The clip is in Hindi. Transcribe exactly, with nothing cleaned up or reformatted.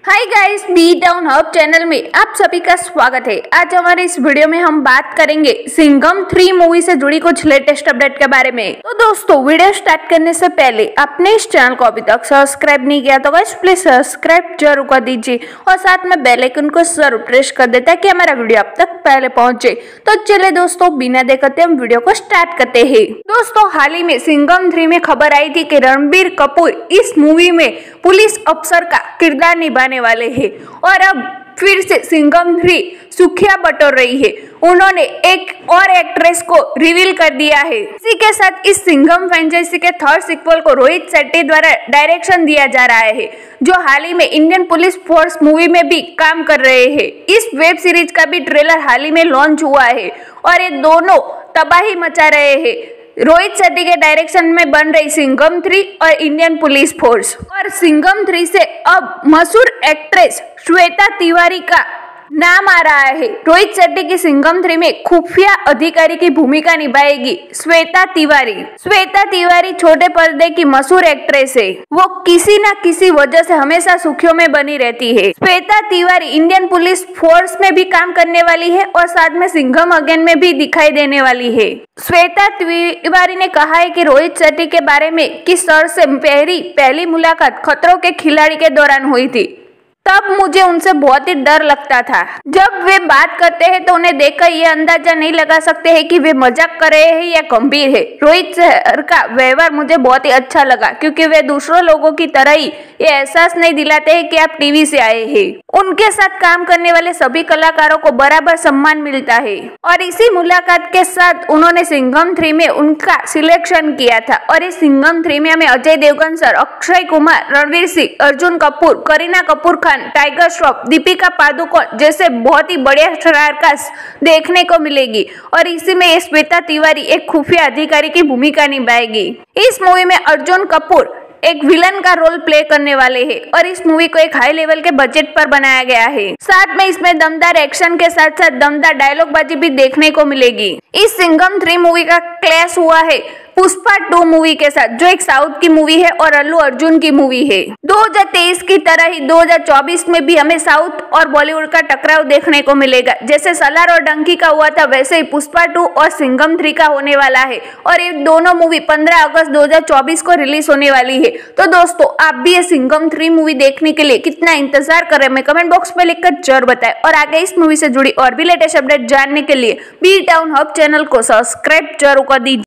हाय guys, B town hub channel में आप सभी का स्वागत है। आज हमारे इस वीडियो में हम बात करेंगे सिंघम थ्री मूवी से जुड़ी कुछ लेटेस्ट अपडेट के बारे में। तो दोस्तों, वीडियो स्टार्ट करने से पहले आपने इस चैनल को अभी तक सब्सक्राइब नहीं किया तो गाइस प्लीज सब्सक्राइब जरूर कर दीजिए और साथ में बेल आइकन को जरूर प्रेस कर देता है कि हमारा वीडियो आप तक पहले पहुंचे। तो चलिए दोस्तों, बिना देखते हम वीडियो को स्टार्ट करते हैं। दोस्तों, हाल ही में सिंघम थ्री में खबर आई थी कि रणबीर कपूर इस मूवी में पुलिस अफसर का किरदार निभाने वाले हैं और अब फिर से सिंघम थ्री सुर्खियां बटोर रही है। उन्होंने एक और एक्ट्रेस को रिवील कर दिया है। इसी के साथ इस सिंघम फ्रेंचाइजी के थर्ड सीक्वल को रोहित शेट्टी द्वारा डायरेक्शन दिया जा रहा है, जो हाल ही में इंडियन पुलिस फोर्स मूवी में भी काम कर रहे हैं। इस वेब सीरीज का भी ट्रेलर हाल ही में लॉन्च हुआ है और ये दोनों तबाही मचा रहे हैं। रोहित शेट्टी के डायरेक्शन में बन रही सिंघम थ्री और इंडियन पुलिस फोर्स, और सिंघम थ्री से अब मशहूर एक्ट्रेस श्वेता तिवारी का नाम आ रहा है। रोहित शेट्टी की सिंघम थ्री में खुफिया अधिकारी की भूमिका निभाएगी श्वेता तिवारी। श्वेता तिवारी छोटे पर्दे की मशहूर एक्ट्रेस है। वो किसी न किसी वजह से हमेशा सुर्खियों में बनी रहती है। Shweta Tiwari Indian police force में भी काम करने वाली है और साथ में सिंघम अगेन में भी दिखाई देने वाली है। श्वेता तिवारी ने कहा है कि रोहित शेट्टी के बारे में कि सर से मेरी पहली मुलाकात खतरों के खिलाड़ी के दौरान हुई थी। तब मुझे उनसे बहुत ही डर लगता था। जब वे बात करते हैं तो उन्हें देखकर ये अंदाजा नहीं लगा सकते हैं कि वे मजाक कर रहे हैं या गंभीर है। रोहित सर का व्यवहार मुझे बहुत ही अच्छा लगा क्योंकि वे दूसरों लोगों की तरह ही ये एहसास नहीं दिलाते हैं कि आप टीवी से आए हैं। उनके साथ काम करने वाले सभी कलाकारों को बराबर सम्मान मिलता है और इसी मुलाकात के साथ उन्होंने सिंघम थ्री में उनका सिलेक्शन किया था। और इस सिंघम थ्री में हमें अजय देवगन सर, अक्षय कुमार, रणवीर सिंह, अर्जुन कपूर, करीना कपूर खान, टाइगर श्रॉफ, दीपिका पादुकोण जैसे बहुत ही बढ़िया स्टारकास्ट देखने को मिलेगी। और इसी में श्वेता तिवारी एक खुफिया अधिकारी की भूमिका निभाएगी। इस मूवी में अर्जुन कपूर एक विलन का रोल प्ले करने वाले हैं और इस मूवी को एक हाई लेवल के बजट पर बनाया गया है। साथ में इसमें दमदार एक्शन के साथ साथ दमदार डायलॉग बाजी भी देखने को मिलेगी। इस सिंघम थ्री मूवी का क्लैश हुआ है पुष्पा टू मूवी के साथ, जो एक साउथ की मूवी है और अल्लू अर्जुन की मूवी है। दो हज़ार तेईस की तरह ही दो हज़ार चौबीस में भी हमें साउथ और बॉलीवुड का टकराव देखने को मिलेगा। जैसे सलार और डंकी का हुआ था, वैसे ही पुष्पा टू और सिंघम थ्री का होने वाला है और ये दोनों मूवी पंद्रह अगस्त दो हज़ार चौबीस को रिलीज होने वाली है। तो दोस्तों, आप भी ये सिंघम थ्री मूवी देखने के लिए कितना इंतजार कर रहे हैं, हमें कमेंट बॉक्स में लिखकर जरूर बताएं। और आगे इस मूवी से जुड़ी और भी लेटेस्ट अपडेट जानने के लिए बी टाउन हब चैनल को सब्सक्राइब जरूर कर दीजिए।